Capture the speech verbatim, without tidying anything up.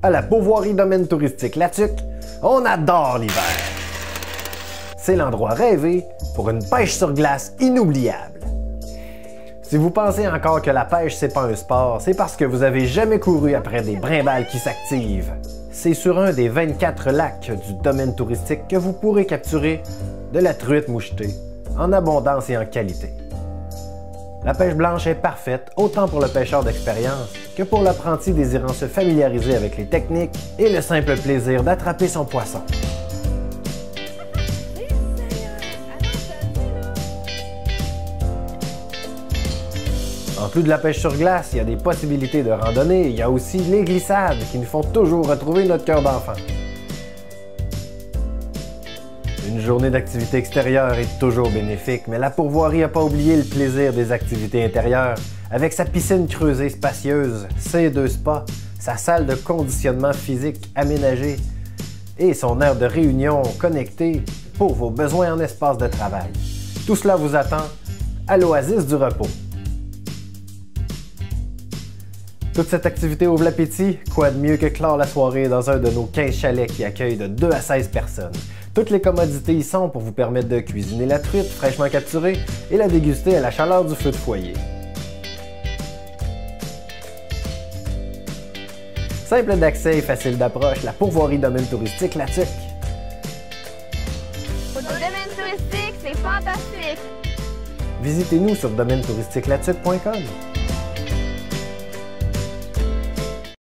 À la Pourvoirie Domaine Touristique La Tuque, on adore l'hiver. C'est l'endroit rêvé pour une pêche sur glace inoubliable. Si vous pensez encore que la pêche c'est pas un sport, c'est parce que vous avez jamais couru après des brimbales qui s'activent. C'est sur un des vingt-quatre lacs du domaine touristique que vous pourrez capturer de la truite mouchetée, en abondance et en qualité. La pêche blanche est parfaite autant pour le pêcheur d'expérience que pour l'apprenti désirant se familiariser avec les techniques et le simple plaisir d'attraper son poisson. En plus de la pêche sur glace, il y a des possibilités de randonnée, il y a aussi les glissades qui nous font toujours retrouver notre cœur d'enfant. Une journée d'activité extérieure est toujours bénéfique, mais la pourvoirie n'a pas oublié le plaisir des activités intérieures. Avec sa piscine creusée spacieuse, ses deux spas, sa salle de conditionnement physique aménagée et son aire de réunion connectée pour vos besoins en espace de travail. Tout cela vous attend à l'Oasis du Repos. Toute cette activité ouvre l'appétit, quoi de mieux que clore la soirée dans un de nos quinze chalets qui accueillent de deux à seize personnes. Toutes les commodités y sont pour vous permettre de cuisiner la truite fraîchement capturée et la déguster à la chaleur du feu de foyer. Simple d'accès et facile d'approche, la Pourvoirie Domaine Touristique La Tuque. Le domaine touristique, c'est fantastique! Visitez-nous sur domaine touristique la tuque point com.